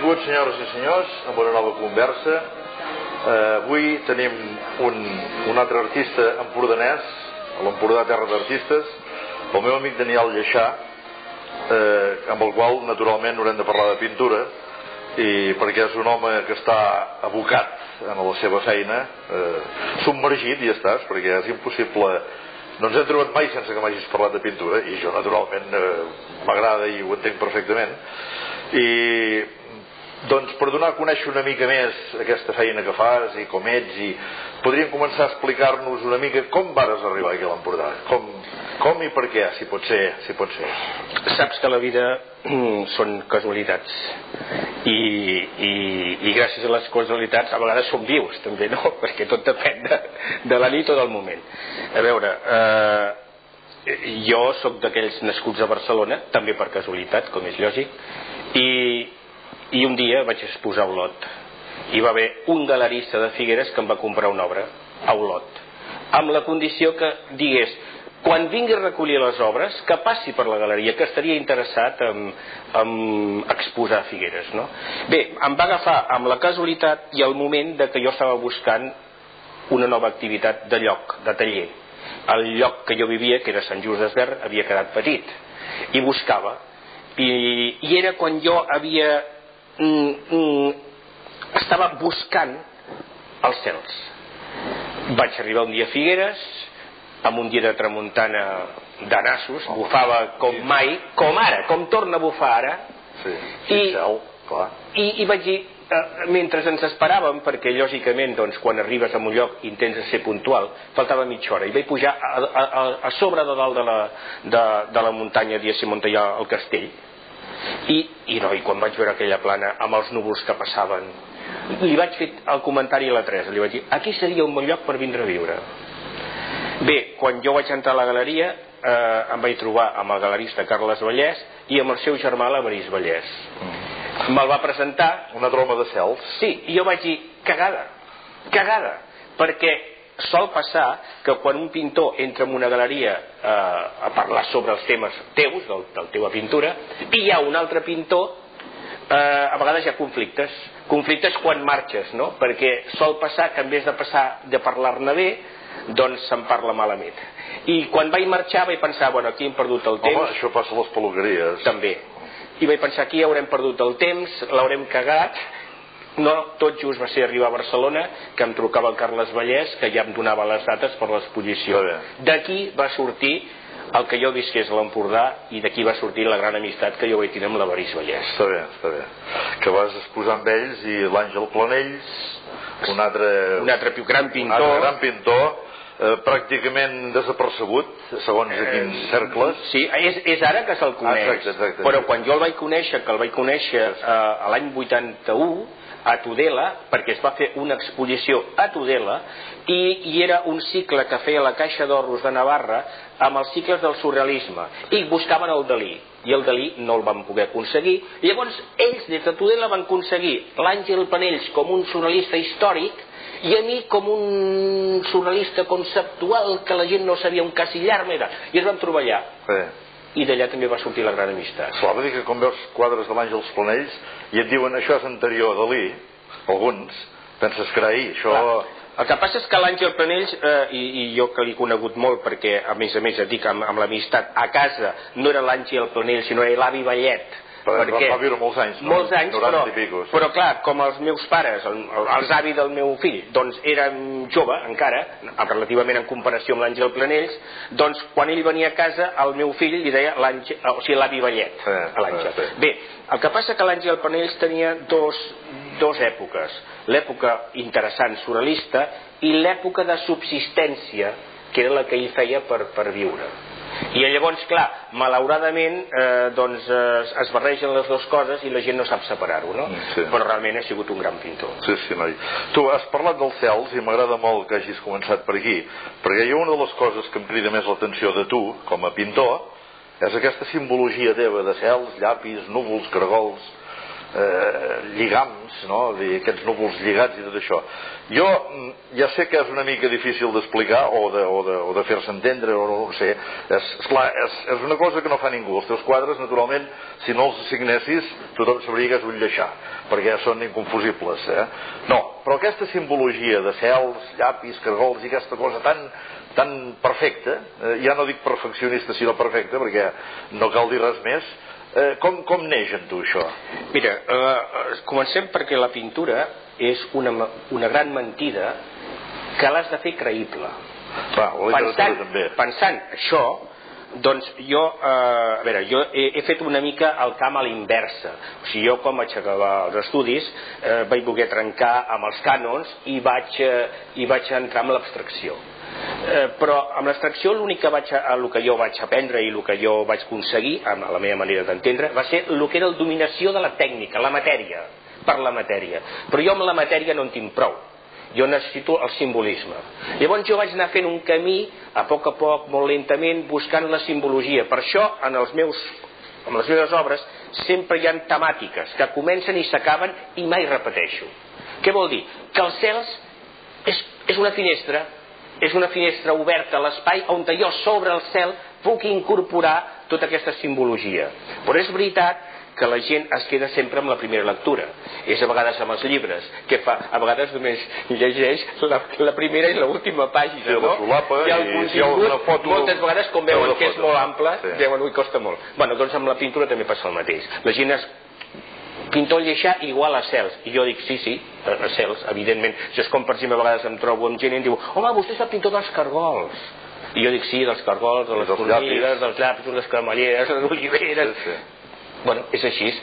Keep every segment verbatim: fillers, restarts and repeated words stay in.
Benvinguts, senyores i senyors, a una nova conversa. Eh, avui tenim un, un altre artista empordanès, a l'Empordà Terra d'Artistes, el meu amic Daniel Lleixà, eh, amb el qual naturalment haurem de parlar de pintura, i perquè és un home que està abocat en la seva feina, eh, submergit i ja estàs, perquè és impossible. No ens hem trobat mai sense que m'hagis parlat de pintura, i jo naturalment eh, m'agrada i ho entenc perfectament. I doncs per donar a conèixer una mica més aquesta feina que fas i com ets, i podríem començar a explicar-nos una mica com vares arribar aquí a l'Empordà, com, com i per què, si pot ser, si pot ser. Saps que la vida són casualitats i, i, i gràcies a les casualitats a vegades som vius també, no? Perquè tot depèn de, de la nit o del moment. A veure, eh, jo sóc d'aquells nascuts a Barcelona, també per casualitat, com és lògic, i i un dia vaig exposar a Olot. Hi va haver un galerista de Figueres que em va comprar una obra a Olot, amb la condició que digués, quan vingui a recollir les obres, que passi per la galeria, que estaria interessat en, en exposar a Figueres, no? Bé, em va agafar amb la casualitat i el moment de que jo estava buscant una nova activitat de lloc, de taller. El lloc que jo vivia, que era Sant Just Desvern, havia quedat petit i buscava, i, i era quan jo havia Mm, mm, estava buscant els cels. Vaig arribar un dia a Figueres amb un dia de tramuntana de nassos, bufava com mai, com ara, com torna a bufar ara. Sí, sí, i, cel, clar. I, i vaig dir, eh, mentre ens esperàvem, perquè lògicament doncs, quan arribes a un lloc intentes ser puntual, faltava mitja hora, i vaig pujar a, a, a, a sobre de dalt de la, de, de la muntanya, diguéssim, on hi ha el castell. I, i, no, i quan vaig veure aquella plana amb els núvols que passaven, li vaig fer el comentari a la Teresa, li vaig dir, aquí seria un bon lloc per vindre a viure. Bé, quan jo vaig entrar a la galeria, eh, em vaig trobar amb el galerista Carles Vallès i amb el seu germà l'Evarist Vallès. Mm. Me'l va presentar. Una troma de cels. Sí, i jo vaig dir, cagada, cagada, perquè sol passar que quan un pintor entra en una galeria eh, a parlar sobre els temes teus, del, del teva pintura, i hi ha un altre pintor, eh, a vegades hi ha conflictes, conflictes quan marxes, no? Perquè sol passar que en vez de passar de parlar-ne bé, doncs se'n parla malament. I quan vaig marxar vaig pensar, bueno, aquí hem perdut el temps. Home, això passa a les peluqueries. També. I vaig pensar, aquí haurem perdut el temps, l'haurem cagat. No, tot just va ser arribar a Barcelona que em trucava el Carles Vallès, que ja em donava les dates per l'exposició. D'aquí va sortir el que jo visqués a l'Empordà, i d'aquí va sortir la gran amistat que jo vaig tenir amb l'Evarist Vallès. Està bé, està bé. Que vas exposar amb ells, i l'Àngel Planells, un altre, un altre gran pintor, un altre gran pintor, eh, pràcticament desapercebut, segons a quins cercles. Sí, és, és ara que se'l coneix. Exacte, exacte. Però quan jo el vaig conèixer, que el vaig conèixer eh, a l'any vuitanta-u, a Tudela, perquè es va fer una exposició a Tudela, i, i era un cicle que feia la Caixa d'Orros de Navarra amb els cicles del surrealisme, i buscaven el Dalí, i el Dalí no el van poder aconseguir. I llavors ells des de Tudela van aconseguir l'Àngel Planells com un surrealista històric i a mi com un surrealista conceptual que la gent no sabia on casillar-me era, i es van trobar allà. Sí. I d'allà també va sortir la gran amistat. Clar, va dir que quan veus quadres de l'Àngel Planells i et diuen això és anterior a Dalí, alguns, penses que era ahir, això... Clar. El que passa és que l'Àngel Planells, eh, i, i jo que l'he conegut molt, perquè a més a més et dic amb, amb l'amistat, a casa no era l'Àngel Planells sinó era l'avi Vallet. Perquè va viure molts anys, no? Molts anys, però, pico, sí. Però clar, com els meus pares, el, els avis del meu fill, doncs eren jove encara, relativament en comparació amb l'Àngel Planells, doncs quan ell venia a casa, el meu fill li deia l'Àngel, o sigui, l'avi Vallet, sí, a l'Àngel. Sí. Bé, el que passa que l'Àngel Planells tenia dos, dos èpoques, l'època interessant surrealista i l'època de subsistència, que era la que ell feia per, per viure. I llavors, clar, malauradament eh, doncs, eh, es barregen les dues coses i la gent no sap separar-ho, no? Sí. Però realment ha sigut un gran pintor. Sí, sí, noi. Tu has parlat dels cels i m'agrada molt que hagis començat per aquí, perquè hi ha una de les coses que em crida més l'atenció de tu, com a pintor, és aquesta simbologia teva de cels, llapis, núvols, caragols. eh, lligams, no? Aquests núvols lligats i tot això. Jo ja sé que és una mica difícil d'explicar o de, o de, o de fer-se entendre, o no ho sé. És, esclar, és, és una cosa que no fa ningú. Els teus quadres, naturalment, si no els signessis, tothom sabria que és un lleixà, perquè són inconfusibles. Eh? No, però aquesta simbologia de cels, llapis, cargols i aquesta cosa tan, tan perfecta, eh, ja no dic perfeccionista, sinó perfecta, perquè no cal dir res més. Eh, com, com neix en tu això? Mira, eh, comencem perquè la pintura és una, una gran mentida que l'has de fer creïble. Va, la literatura pensant, també. Pensant això, doncs jo, eh, a veure, jo he, he fet una mica el camp a l'inversa. O sigui, jo quan vaig acabar els estudis eh, vaig voler trencar amb els cànons i vaig, eh, i vaig entrar en l'abstracció. Eh, però amb l'abstracció l'únic que vaig a, el que jo vaig aprendre i el que jo vaig aconseguir amb la meva manera d'entendre va ser el que era la dominació de la tècnica, la matèria, per la matèria. Però jo amb la matèria no en tinc prou, jo necessito el simbolisme. Llavors jo vaig anar fent un camí a poc a poc, molt lentament, buscant la simbologia. Per això en els meus, en les meves obres sempre hi ha temàtiques que comencen i s'acaben i mai repeteixo. Què vol dir? Que els cels és, és una finestra, és una finestra oberta a l'espai on jo sobre el cel puc incorporar tota aquesta simbologia. Però és veritat que la gent es queda sempre amb la primera lectura. És a vegades amb els llibres, que fa, a vegades només llegeix la, la primera i l'última pàgina, sí, no? solapa, i el contingut, foto, moltes vegades, com veuen que és molt ample, sí. Diuen, ui, costa molt. Bueno, doncs amb la pintura també passa el mateix. La gent es pintor lleixà igual a cels, i jo dic sí, sí, a cels, evidentment. Això és com per exemple a vegades em trobo amb gent i em diu, home, vostè és el pintor dels cargols, i jo dic sí, dels cargols, de les formigues, dels llapis, de les cremalleres, de les oliveres. Sí, sí. Bueno, és així.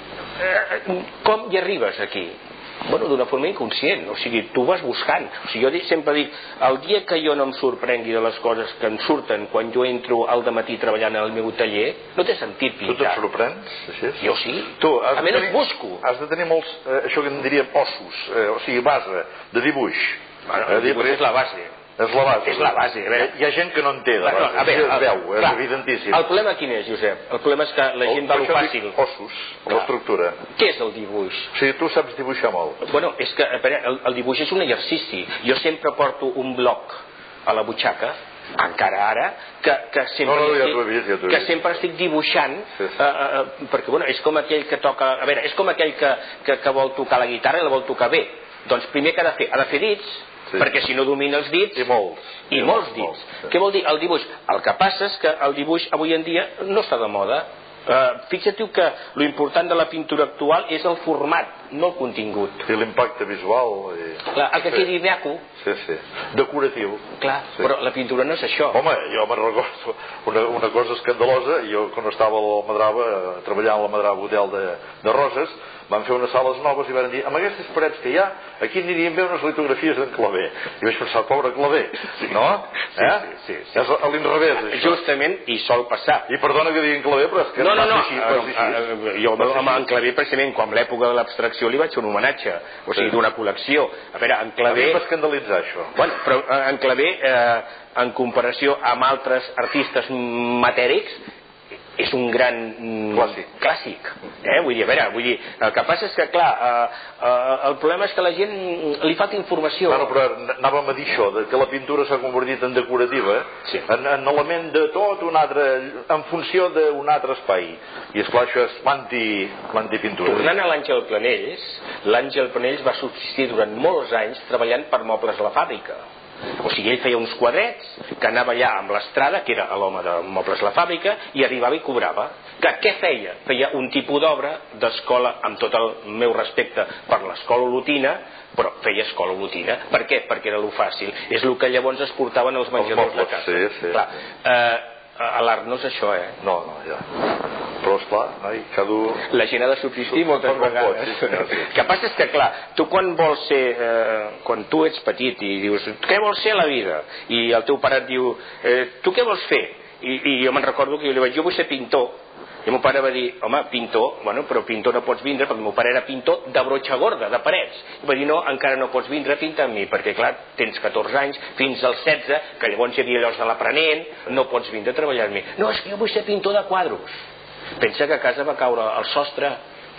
Eh, com hi arribes aquí? Bueno, d'una forma inconscient, o sigui, tu vas buscant. O sigui, jo sempre dic, el dia que jo no em sorprengui de les coses que em surten quan jo entro al dematí treballant al meu taller, no té sentit pintar. Tu te'n sorprens? Així? Jo sí. Tu, a menys tenir, busco. Has de tenir molts, eh, això que en diríem ossos, eh, o sigui, base de dibuix. Bueno, el dibuix és la base. És la base. És la base. A veure. Hi ha gent que no en té de base. Bueno, a veure, es veu, és clar, evidentíssim. El problema quin és, Josep? El problema és que la gent va lo fàcil. Ossos, l'estructura. Què és el dibuix? O sigui, tu saps dibuixar molt. Bueno, és que el, el dibuix és un exercici. Jo sempre porto un bloc a la butxaca, encara ara, que, que, sempre, no, no, ja estic, vist, ja que sempre estic dibuixant, sí, sí. Uh, uh, perquè bueno, és com aquell que toca, a veure, és com aquell que, que, que vol tocar la guitarra i la vol tocar bé. Doncs primer que ha de fer, ha de fer dits, sí. Perquè si no domina els dits... I molts. I, I molts dits. Molts, sí. Què vol dir el dibuix? El que passa és que el dibuix avui en dia no està de moda. Uh, fixa't que l'important de la pintura actual és el format, no el contingut. I l'impacte visual. I... Clar, el que sí. Quedi maco. Sí, sí. Decoratiu. Clar, sí. Però la pintura no és això. Home, jo me'n recordo una, una cosa escandalosa. Jo, quan estava al Madrava, treballant a la Madrava Hotel de, de Roses, van fer unes sales noves i van dir, amb aquestes parets que hi ha, aquí anirien bé unes litografies d'en Clavé. I vaig pensar, pobre Clavé, no? Sí, eh? sí, sí, sí. És a l'inrevés, això. Justament, i sol passar. I perdona que diguin Clavé, però és que no, no, no, així, no, no, jo amb en Clavé, precisament, com l'època de l'abstracció, li vaig fer un homenatge, o sigui, d'una col·lecció. A veure, en Clavé... A mi m'escandalitzar, això. Bueno, però en Clavé, eh, en comparació amb altres artistes matèrics, és un gran clàssic, clàssic eh? Vull dir, a veure, vull dir, el que passa és que clar, eh, eh, el problema és que la gent li falta informació. Bueno, però anàvem a dir això, de que la pintura s'ha convertit en decorativa, sí. en, en element de tot un altre, en funció d'un altre espai, i esclar, això és l'antipintura. Tornant a l'Àngel Planells, l'Àngel Planells va subsistir durant molts anys treballant per Mobles a la Fàbrica. O sigui, ell feia uns quadrets que anava allà amb l'Estrada, que era l'home de Mobles a la Fàbrica, i arribava i cobrava. Que, què feia? Feia un tipus d'obra d'escola, amb tot el meu respecte per l'escola olotina, però feia escola olotina. Per què? Perquè era lo fàcil. És el que llavors es portaven els menjadors de casa. Sí, sí. Clar, eh, a l'art no és això, eh? No, no, ja. Però esclar, noi, cada... La gent ha de subsistir moltes vegades. Sí, senyor, sí. El que passa és que, clar, tu quan vols ser, eh, quan tu ets petit i dius, què vols ser a la vida? I el teu pare et diu, eh, tu què vols fer? I, i jo me'n recordo que jo li vaig dir, jo vull ser pintor. I el meu pare va dir, home, pintor, bueno, però pintor no pots vindre, perquè el meu pare era pintor de brotxa gorda, de parets. I va dir, no, encara no pots vindre a pintar amb mi, perquè clar, tens catorze anys, fins als setze, que llavors hi havia llocs de l'aprenent, no pots vindre a treballar amb mi. No, és que jo vull ser pintor de quadros. Pensa que a casa va caure el sostre,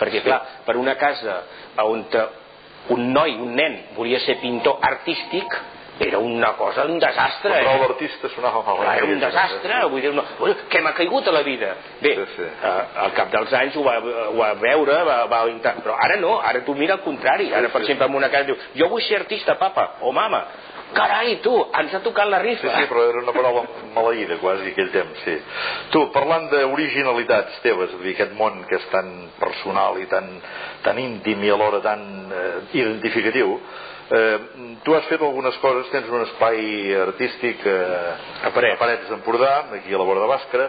perquè clar, per una casa on un noi, un nen volia ser pintor artístic, era una cosa, un desastre. Però l'artista sonava malament. Era un desastre, vull dir, no, què m'ha caigut a la vida? Bé, sí, sí. Eh, al cap dels anys ho va, ho va veure, va, va intentar, però ara no, ara tu mira al contrari, ara per sí, exemple en una casa diu, jo vull ser artista, papa, o mama. Carai, tu, ens ha tocat la rifa. Sí, sí, però era una paraula maleïda quasi aquell temps, sí. Tu, parlant d'originalitats teves, és a dir, aquest món que és tan personal i tan, tan íntim i alhora tan eh, identificatiu, eh, tu has fet algunes coses, tens un espai artístic eh, a Parets, a Parets d'Empordà, aquí a la vora de Bàscara,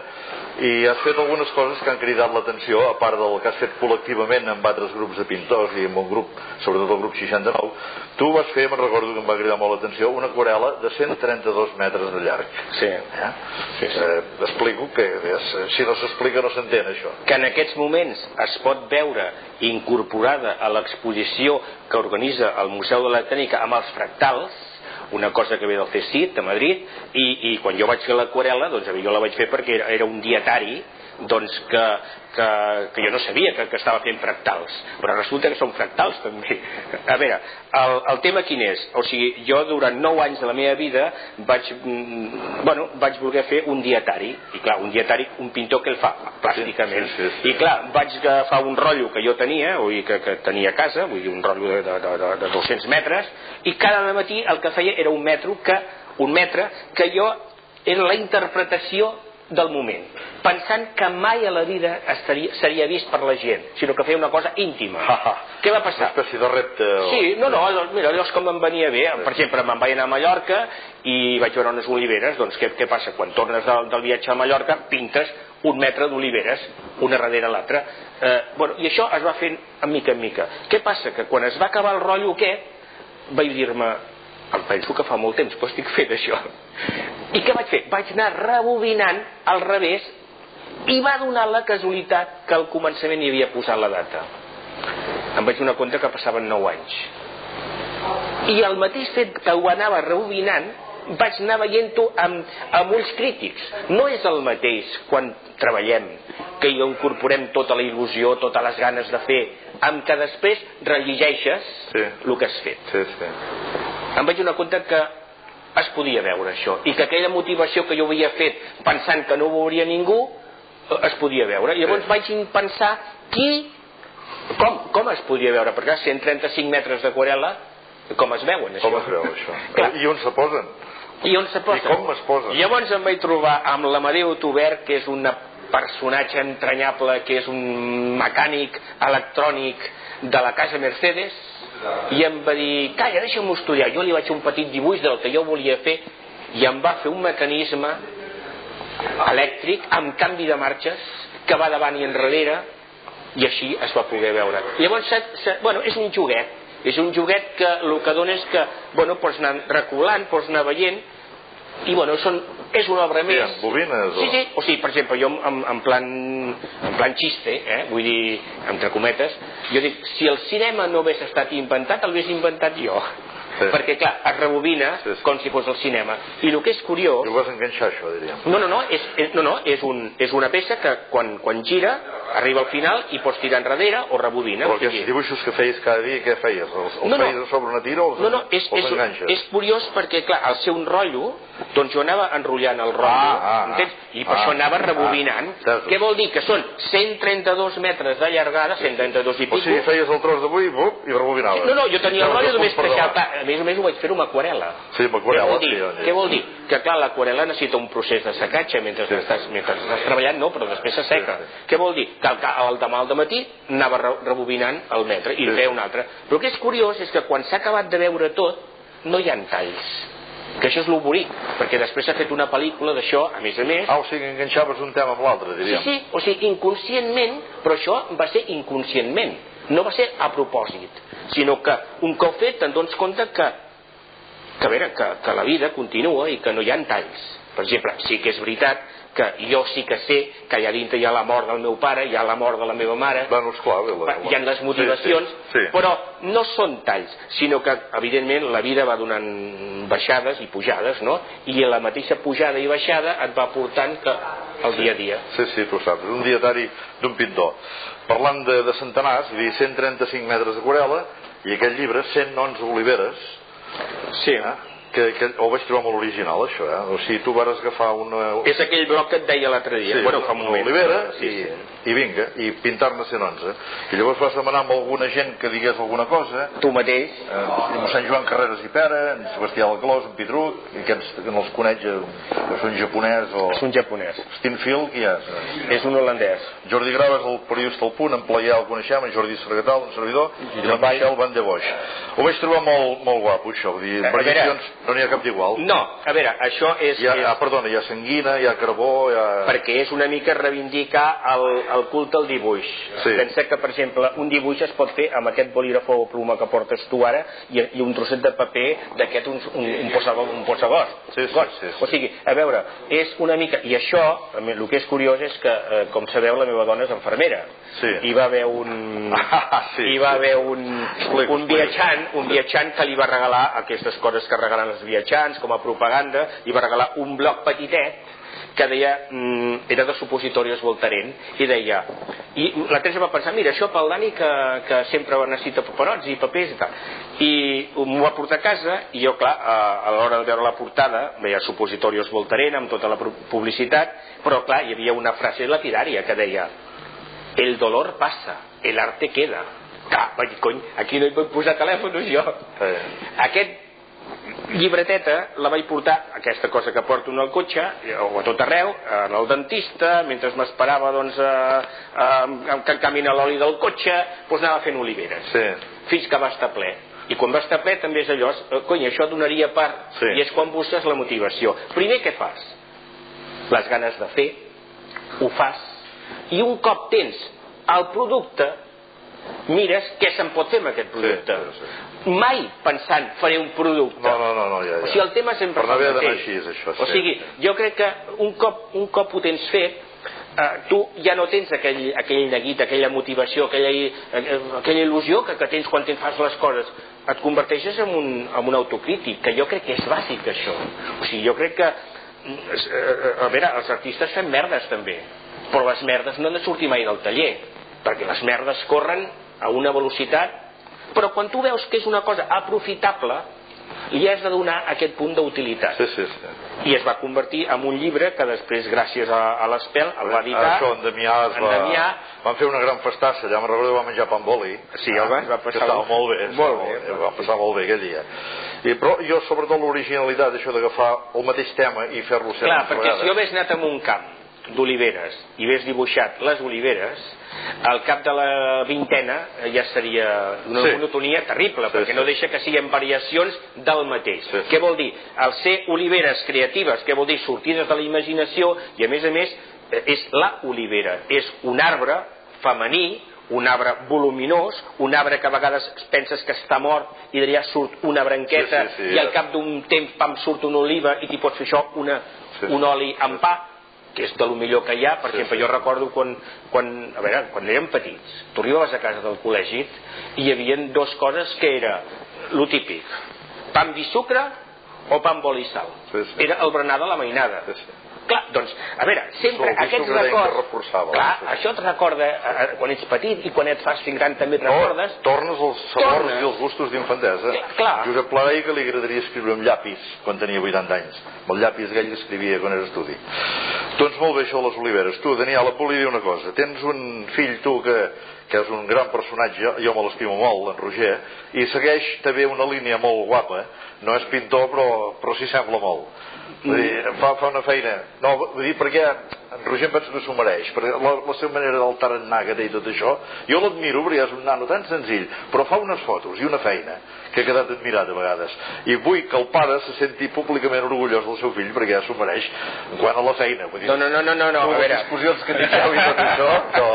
i has fet algunes coses que han cridat l'atenció, a part del que has fet col·lectivament amb altres grups de pintors i amb un grup, sobretot el grup seixanta-nou. Tu vas fer, me'n recordo que em va cridar molt l'atenció, una aquarel·la de cent trenta-dos metres de llarg. Sí. Eh? Sí, sí. Eh, explico que és, si no s'explica no s'entén això. Que en aquests moments es pot veure incorporada a l'exposició que organitza el Museu de la Tècnica amb els fractals, una cosa que ve del C S I T de Madrid, i, i quan jo vaig fer l'aquarel·la, doncs jo la vaig fer perquè era, era un dietari doncs que, que, que jo no sabia que, que estava fent fractals, però resulta que són fractals també. A veure, el, el tema quin és? O sigui, jo durant nou anys de la meva vida vaig, bueno, vaig voler fer un dietari, i clar, un dietari, un pintor que el fa plàsticament, sí, sí, sí, sí. I clar, vaig agafar un rotllo que jo tenia, vull dir, que, que tenia a casa, vull dir, un rotllo de, de, de, de dos-cents metres, i cada matí el que feia era un metre que, un metre que jo era la interpretació del moment, pensant que mai a la vida estaria, seria vist per la gent, sinó que feia una cosa íntima. Què va passar? Una espècie de repte. O... Sí, no, no, mira, allò és com em venia bé. Per exemple, me'n vaig anar a Mallorca i vaig veure unes oliveres. Doncs què, què passa? Quan tornes del, del viatge a Mallorca, pintes un metre d'oliveres, una darrere l'altra. Eh, bueno, i això es va fent en mica en mica. Què passa? Que quan es va acabar el rotllo aquest, vaig dir-me, em penso que fa molt temps que estic fent això. I què vaig fer? Vaig anar rebobinant al revés i va donar la casualitat que al començament hi havia posat la data. Em vaig donar compte que passaven nou anys. I el mateix fet que ho anava rebobinant vaig anar veient-ho amb, amb ulls crítics. No és el mateix quan treballem, que hi incorporem tota la il·lusió, totes les ganes de fer, amb que després rellegeixes sí. el que has fet. Sí, sí. Em vaig donar compte que es podia veure això, i que aquella motivació que jo havia fet pensant que no ho veuria ningú es podia veure. I llavors sí. vaig pensar qui, com, com es podia veure, perquè cent trenta-cinc metres d'aquarel·la, com es veuen això? Com es veu això? I on se posen? I on se posen? I com es posen? I llavors em vaig trobar amb l'Amadeu Tubert, que és un personatge entranyable, que és un mecànic electrònic de la casa Mercedes, i em va dir, calla, deixa'm estudiar. Jo li vaig fer un petit dibuix del que jo volia fer i em va fer un mecanisme elèctric amb canvi de marxes que va davant i enrere, i així es va poder veure. Llavors, bueno, és un joguet és un joguet que el que dona és que, bueno, pots anar reculant, pots anar veient, i bueno, són, és una obra més. Sí, bobines, o... Sí, sí, o sigui, per exemple, jo en, en plan en plan xiste, eh, vull dir, entre cometes, jo dic, si el cinema no hagués estat inventat, el hagués inventat jo. Sí. Perquè clar, es rebobina sí, sí. com si fos el cinema, i el que és curiós... I ho vas enganxar, això, diríem. No, no, no, és, és, no, no, és, un, és una peça que quan, quan gira arriba al final i pots tirar enrere o rebobina. Però aquests dibuixos que feies cada dia, què feies? Els, els no, feies no. sobre una tira o els, no, no, és, els és, enganxes? És curiós perquè, clar, al ser un rotllo, doncs jo anava enrotllant el rotllo, ah, ah, entens? I per ah, això anava rebobinant. Ah, què vol dir? Que són cent trenta-dos metres de llargada, cent trenta-dos i pico. O sigui, feies el tros d'avui i rebobinaves. Sí, no, no, jo tenia el rotllo només per saltar. A més a més ho vaig fer-ho amb aquarel·la. Sí, amb aquarel·la. Què vol dir? Sí, què vol dir? Que clar, l'aquarel·la necessita un procés de secatge mentre, sí. estàs, mentre estàs treballant, no, però després se seca. Sí, sí. Què vol dir? Que el demà al dematí anava rebobinant el metre i sí. feia un altre. Però el que és curiós és que quan s'ha acabat de veure tot, no hi ha talls. Que això és lo bonic, perquè després s'ha fet una pel·lícula d'això, a més a més... Ah, o sigui, enganxaves un tema amb l'altre, diríem. Sí, sí, o sigui, inconscientment, però això va ser inconscientment, no va ser a propòsit, sinó que un cop fet te'n dones compte que, que, a veure, que, que la vida continua i que no hi ha talls. Per exemple, sí que és veritat que jo sí que sé que allà dintre hi ha la mort del meu pare, hi ha la mort de la meva mare, bueno, esclar, la... hi ha les motivacions, sí, sí, sí. Però no són talls, sinó que evidentment la vida va donant baixades i pujades, no? I la mateixa pujada i baixada et va portant que el dia a dia. Sí, sí, tu saps, un dietari d'un pintor. Parlant de, de centenars, és a dir, cent trenta-cinc metres d'aquarel·la i aquest llibre, cent onze oliveres. Sí. Eh? Que, que ho vaig trobar molt original, això, eh? O sigui, tu vas agafar una... És aquell bloc que et deia l'altre dia. Sí, bueno, fa un moment. Olivera, sí, i, sí. i vinga, i pintar-ne cent onze. I llavors vas demanar amb alguna gent que digués alguna cosa. Tu mateix. Eh, mossèn Joan Carreras i Pera, en Sebastià Laclós, en Pitruc, i que, ens, que no els coneix, que són japonès o... És un japonès. Steinfield, qui és? És un holandès. Jordi Graves, el periodista del Punt, en Playà el coneixem, en Jordi Sargatal, un servidor, i, i la Michel Van de Boix. Ho vaig trobar molt, molt guapo, això. Vull dir, en variacions no n'hi ha cap d'igual. No, a veure, això és... Hi ha, és... Ah, perdona, hi ha sanguina, hi ha carbó, hi ha... Perquè és una mica reivindicar el, el culte al dibuix. Sí. Pensa que, per exemple, un dibuix es pot fer amb aquest bolígrafo o pluma que portes tu ara i, i un trosset de paper d'aquest un, un, un, possagor, un possagor. Sí, sí, sí, sí. O sigui, a veure, és una mica... I això, el que és curiós és que, eh, com sabeu, la meva dona és infermera. Sí. Hi va haver un... Ah, sí, hi va sí. haver un, explico, un viatjant, un viatjant que li va regalar aquestes coses que regalen els viatjants com a propaganda, i va regalar un bloc petitet que deia, mm, era de supositorios Voltaren, i deia, i la Teresa va pensar, mira, això pel Dani que, que sempre necessita paperots i papers i tal, i m'ho va portar a casa, i jo, clar, a, a l'hora de veure la portada veia supositorios Voltaren amb tota la publicitat, però clar, hi havia una frase lapidària que deia, el dolor passa, el arte queda. Clar, vaig dir, cony, aquí no hi puc posar telèfons jo. Sí. Aquest llibreteta la vaig portar, aquesta cosa que porto en el cotxe o a tot arreu, en el dentista, mentre m'esperava doncs a, a, a, que encamina l'oli del cotxe, doncs anava fent oliveres, sí. Fins que va estar ple. I quan va estar ple també és allò, cony, això donaria per, sí. I és quan busques la motivació. Primer, què fas? Les ganes de fer, ho fas, i un cop tens el producte, mires què se'n pot fer amb aquest producte. Sí, sí, sí. Mai pensant faré un producte. No, no, no, no ja, ja. O sigui, el tema sempre per no haver d'anar així, és això. O sigui, jo crec que un cop, un cop ho tens fet, eh, tu ja no tens aquell, aquell neguit, aquella motivació, aquella, aquella il·lusió que, que tens quan fas les coses. Et converteixes en un, en un autocrític, que jo crec que és bàsic, això. O sigui, jo crec que a veure, els artistes fem merdes també, però les merdes no han de sortir mai del taller, perquè les merdes corren a una velocitat, però quan tu veus que és una cosa aprofitable, li has de donar aquest punt d'utilitat. Sí, sí, sí. I es va convertir en un llibre que després, gràcies a, a l'Espel, el va editar. Això, en Damià, es va... Damià... van fer una gran festassa, ja me'n recordo que va menjar pa amb oli. Sí, el va, va passar... Que estava molt bé, molt bé, molt bé, va passar molt bé aquell dia. I, però jo, sobretot, l'originalitat, això d'agafar el mateix tema i fer-lo ser... Clar, perquè si jo hagués anat a un camp d'oliveres i hagués dibuixat les oliveres, al cap de la vintena ja seria una sí. monotonia terrible, sí, perquè sí. no deixa que siguin variacions del mateix. Sí, sí. Què vol dir? El ser oliveres creatives, què vol dir? Sortides de la imaginació, i a més a més és la olivera, és un arbre femení, un arbre voluminós, un arbre que a vegades penses que està mort i d'allà surt una branqueta, sí, sí, sí, i al cap d'un temps pam, surt una oliva i t'hi pots fer això, una, sí, un oli amb pa, que és de lo millor que hi ha. Per sí, exemple, sí. jo recordo quan, quan, a veure, quan érem petits, tu arribaves a casa del col·legi i hi havia dues coses que era lo típic, pa amb vi sucre o pa amb oli i sal. Sí, sí. Era el berenar de la mainada. Sí, sí. Clar, doncs, a veure, sempre so, aquests records... Clar, sí. això et recorda eh, quan ets petit, i quan et fas fins gran també et recordes... No, tornes als sabors i els gustos d'infantesa. Clar. Josep Pla que li agradaria escriure amb llapis quan tenia vuitanta anys. Amb el llapis aquell que escrivia quan era estudi. Doncs molt bé això de les oliveres. Tu, Daniel, et volia dir una cosa. Tens un fill, tu, que, que és un gran personatge, jo me l'estimo molt, en Roger, i segueix també una línia molt guapa. No és pintor, però, però s'hi sembla molt. Vull dir, fa, fa una feina. No, vull dir, perquè en Roger em penso que s'ho mereix, perquè la, la seva manera del tarannà que té i tot això, jo l'admiro perquè és un nano tan senzill, però fa unes fotos i una feina que ha quedat admirat a vegades. I vull que el pare se senti públicament orgullós del seu fill, perquè ja s'ho mereix en quant a la feina. Vull dir, no, no, no, no, no, no. A veure, les discussions que tingueu i tot això,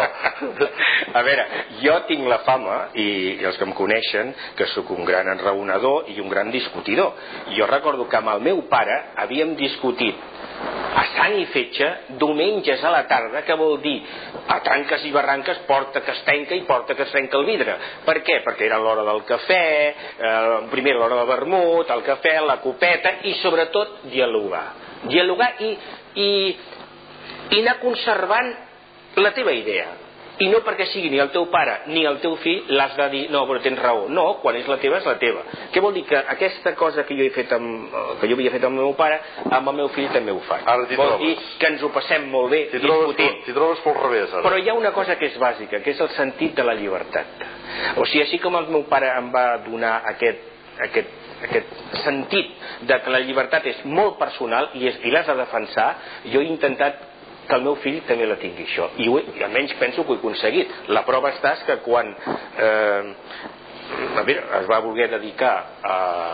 no. A veure, jo tinc la fama, i, i els que em coneixen, que sóc un gran enraonador i un gran discutidor. Jo recordo que amb el meu pare havíem discutit a sang i fetge, diumenges a la tarda, que vol dir a tranques i barranques, porta que es tanca i porta que es trenca el vidre. Per què? Perquè era l'hora del cafè, eh, primer l'hora del vermut, el cafè, la copeta, i sobretot dialogar. Dialogar i, i, i anar conservant la teva idea. I no perquè sigui ni el teu pare ni el teu fill l'has de dir, no, però tens raó. No, quan és la teva, és la teva. Què vol dir? Que aquesta cosa que jo he fet amb, que jo havia fet amb el meu pare, amb el meu fill també ho faig. Ara t'hi trobes. Vol dir que ens ho passem molt bé discutint. T'hi trobes pel revés, ara. Però hi ha una cosa que és bàsica, que és el sentit de la llibertat. O sigui, així com el meu pare em va donar aquest, aquest, aquest sentit de que la llibertat és molt personal i, és, i l'has de defensar, jo he intentat que el meu fill també la tingui això, i, ho, i almenys penso que ho he aconseguit. La prova està és que quan eh, a veure, es va voler dedicar a,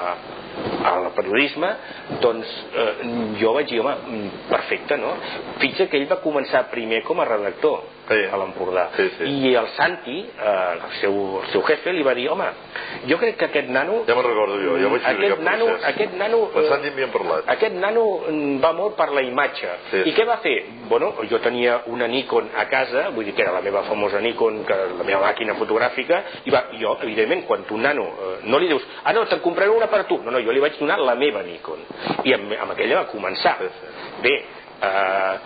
al periodisme, doncs eh, jo vaig dir, home, perfecte, no? Fixa que ell va començar primer com a redactor, sí, a l'Empordà, sí, sí. I el Santi, eh, el, seu, el seu jefe, li va dir, home, jo crec que aquest nano... Ja me'n recordo jo, ja vaig aquest nano, aquest nano, el Santi m'hi han parlat. Aquest nano va molt per la imatge. Sí, I sí. Què va fer? Bueno, jo tenia una Nikon a casa, vull dir que era la meva famosa Nikon, que la meva màquina fotogràfica, i va, jo, evidentment, quan tu nano eh, no li dius, ah no, te'n compraré una per tu, no, no, jo li vaig donar la meva Nikon, i amb, amb aquella va començar. Sí, sí. Bé, eh,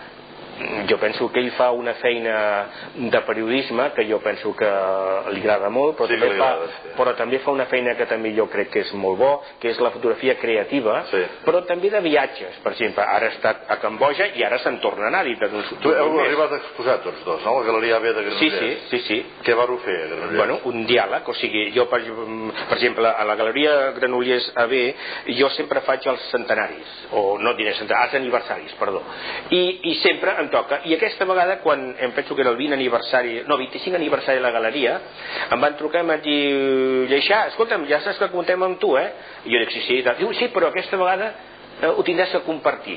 jo penso que ell fa una feina de periodisme que jo penso que li agrada molt, però, sí, també, fa, agrada, sí. però també fa una feina que també jo crec que és molt bo, que és la fotografia creativa, sí. Però també de viatges. Per exemple, ara ha estat a Camboja i ara se'n torna a anar. Tu heu arribat a exposar tots dos, no? La Galeria A B de Granollers. Sí, sí, sí, sí. Què vareu fer a Granollers? Bueno, un diàleg, o sigui, jo per, per exemple, a la Galeria Granollers A B jo sempre faig els centenaris, o no diré centenaris, els aniversaris, perdó, i, i sempre em toca, i aquesta vegada quan em penso que era el vint aniversari, no, vint-i-cinc aniversari de la Galeria, em van trucar i em van dir, Lleixà, escolta'm, ja saps que comptem amb tu, eh? I jo dic, sí, sí, diu, sí, però aquesta vegada eh, ho tindràs que compartir.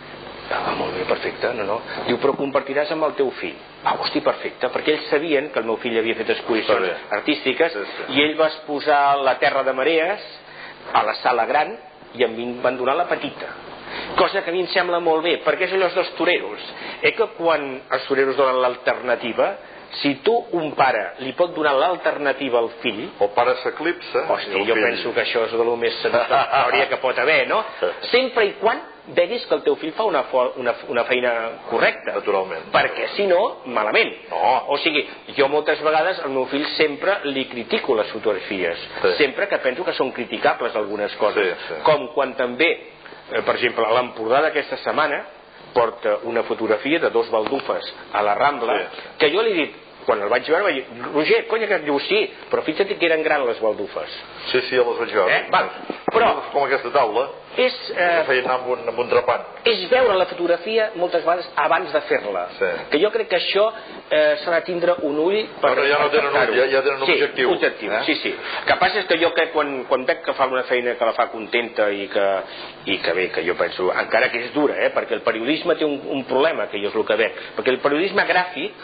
Ah, molt bé, perfecte, no, no. Diu, però compartiràs amb el teu fill. Ah, hosti, perfecte, perquè ells sabien que el meu fill havia fet exposicions artístiques, sí, sí. I ell va exposar La Terra de Marees a la sala gran i a mi em van donar la petita. Cosa que a mi em sembla molt bé, perquè és allò dels toreros. Eh que quan els toreros donen l'alternativa, si tu, un pare, li pot donar l'alternativa al fill... El pare s'eclipsa... Hosti, jo penso que això és el més satisfactori que pot haver, no? Sempre i quan veguis que el teu fill fa una, una, una feina correcta. Naturalment. Perquè, si no, malament. No. O sigui, jo moltes vegades al meu fill sempre li critico les fotografies. Sí. Sempre que penso que són criticables algunes coses. Sí, sí. Com quan també, eh, per exemple, a l'Empordà d'aquesta setmana porta una fotografia de dos baldufes a la Rambla, sí. Que jo li he dit, quan el vaig veure, vaig dir, Roger, conya, que et diu sí, però fixa't que eren grans les baldufes. Sí, sí, ja les vaig veure. Eh? Val. Però, com aquesta taula, és, eh, feien anar amb un, amb un trepant. És veure la fotografia moltes vegades abans de fer-la. Sí. Que jo crec que això eh, s'ha de tindre un ull per... Però ja no tenen un, ja, ja tenen un sí, objectiu. objectiu eh? sí, sí. El que passa és que jo crec quan, quan veig que fa una feina que la fa contenta i que, i que bé, que jo penso, encara que és dura, eh, perquè el periodisme té un, un problema, que jo és el que veig, perquè el periodisme gràfic,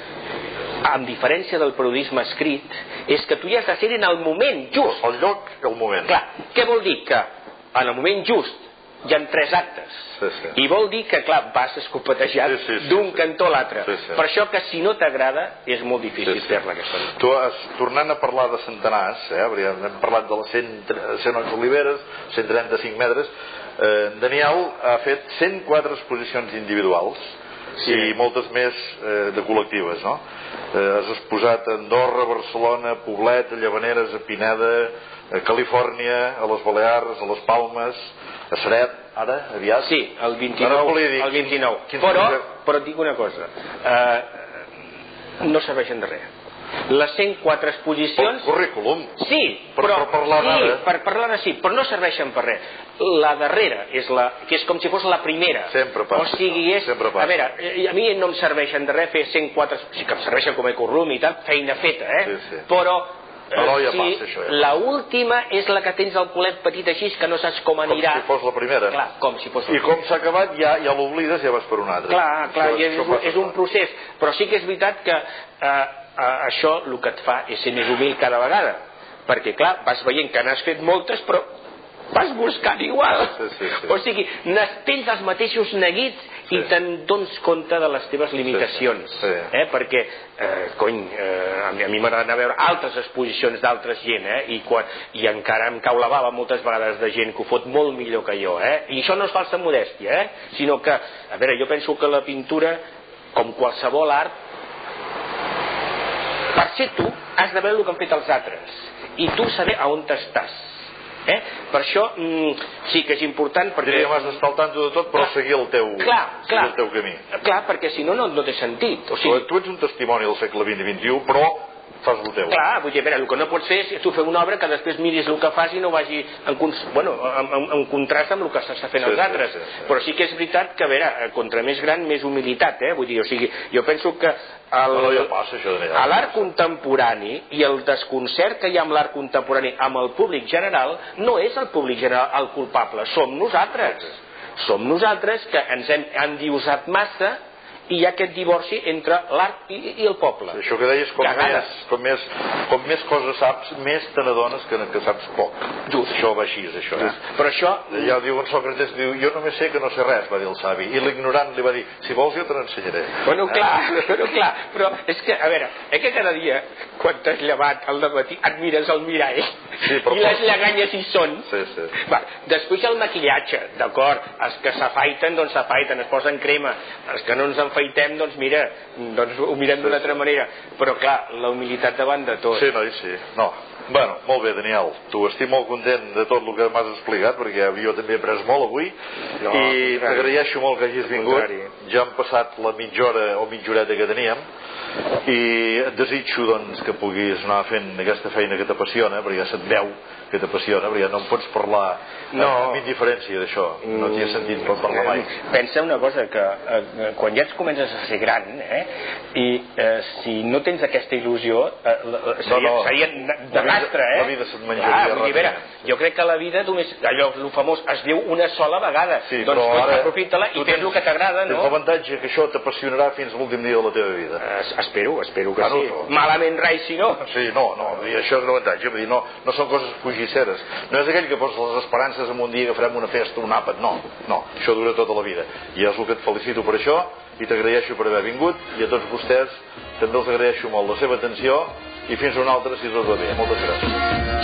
amb diferència del periodisme escrit, és que tu ja has de ser en el moment just. El lloc i el moment. Clar, què vol dir? Que en el moment just hi ha tres actes. Sí, sí. I vol dir que, clar, vas escopetejat sí, sí, sí, d'un sí. cantó a l'altre. Sí, sí. Per això que si no t'agrada és molt difícil sí, sí. fer-la aquesta nit. Tu has, tornant a parlar de centenars, eh, hem parlat de les cent, cent oliveres, cent trenta-cinc metres, eh, Daniel ha fet cent quatre exposicions individuals, sí. I moltes més eh, de col·lectives, no? Eh, has exposat a Andorra, Barcelona, Poblet, a Llavaneres, a Pineda, a Califòrnia, a les Balears, a les Palmes, a Ceret, ara, aviat? Sí, el vint-i-nou. Dic, el vint-i-nou. Però, però et dic una cosa, eh, no serveixen de res. Les cent quatre exposicions... El currículum? Sí, per, però... Per parlar sí, d'ara. per parlar de sí, però no serveixen per res. La darrera és la... que és com si fos la primera. Sempre passa. O sigui, és... Sempre passa. A veure, a mi no em serveixen de res fer cent quatre... Sí que em serveixen com a currículum i tal, feina feta, eh? Sí, sí. Però... Però ja sí, passa, això, ja. La última és la que tens el culet petit així, que no saps com anirà. Com si fos la primera. Clar, com si fos la I com s'ha acabat, ja, ja l'oblides, ja vas per una altra. Clar, clar, això, és, és, és un procés. Però sí que és veritat que eh, eh, això el que et fa és ser més humil cada vegada. Perquè, clar, vas veient que n'has fet moltes, però vas buscant igual. Sí, sí, sí. O sigui, tens els mateixos neguits sí. i te'n dones compte de les teves limitacions. Sí, sí. Sí. Eh? Perquè, eh, cony, eh, a mi m'agrada anar a veure altres exposicions d'altres gent, eh? I, quan, i encara em cau la bava moltes vegades de gent que ho fot molt millor que jo. Eh? I això no és falsa modèstia, eh? Sinó que, a veure, jo penso que la pintura, com qualsevol art, per ser tu, has de veure el que han fet els altres i tu saber a on estàs. Eh? Per això mm, sí que és important perquè... Diria que m'has d'estar al tanto de tot, però clar, seguir el teu, clar, clar, el teu camí. Clar, perquè si no, no, no té sentit. O sigui... Tu ets un testimoni del segle vint i vint i u, però fas el teu. Clar, vull dir, a veure, el que no pots fer és tu fer una obra que després miris el que fas i no vagi en, bueno, en, en, en contrast amb el que s'està fent sí, els altres. Sí, sí, sí. Però sí que és veritat que, a veure, contra més gran, més humilitat, eh? Vull dir, o sigui, jo penso que el, no, no, ja passa, això de l'art contemporani i el desconcert que hi ha amb l'art contemporani amb el públic general no és el públic general el culpable, som nosaltres. Som nosaltres que ens hem endiosat massa i hi ha aquest divorci entre l'art i, i el poble. Sí, això que deies, com més, com, més, com més coses saps, més te n'adones que, que saps poc. Just. Això va així, això. Eh? Però això... Ja diu en Sòcrates, diu, jo només sé que no sé res, va dir el savi. I l'ignorant li va dir, si vols jo te n'ensenyaré. Bueno, clar, eh? però clar, però és que, a veure, és que cada dia, quan t'has llevat al dematí, et mires al mirall sí, però i les lleganyes hi són. Sí, sí. Va, després el maquillatge, d'acord, els que s'afaiten, doncs s'afaiten, es posen crema, els que no ens afaitem, doncs mira, doncs ho mirem d'una altra manera, però clar, la humilitat davant de tot. Sí, noi, sí, no. Bueno, molt bé, Daniel, tu estic molt content de tot el que m'has explicat, perquè jo també he après molt avui, no, i t'agraeixo molt que hagis vingut. Ja hem passat la mitja hora o mitja horeta que teníem, i et desitjo doncs, que puguis anar fent aquesta feina que t'apassiona, perquè ja se't veu que t'apassiona, perquè no em pots parlar no. amb indiferència d'això, no t'hi has sentit per parlar mai. Pensa una cosa, que eh, quan ja et comences a ser gran, eh, i eh, si no tens aquesta il·lusió, eh, seria, no, no. seria de rastre, eh? La vida se't menjaria ah, dir, jo crec que la vida només, allò, el famós, es viu una sola vegada, sí, doncs ara, aprofita-la i fes el que t'agrada, no? Tens l'avantatge que això t'apassionarà fins a l'últim dia de la teva vida. Es, espero, espero que ah, no, sí. No. Malament rai, si no. Sí, no, no, i això és un avantatge, vull dir, no, no són coses fugisseres. No és aquell que poses les esperances en un dia que farem una festa, un àpat, no, no, això dura tota la vida. I és el que et felicito per això, i t'agraeixo per haver vingut, i a tots vostès també els agraeixo molt la seva atenció, i fins una altra si tot va bé. Moltes gràcies.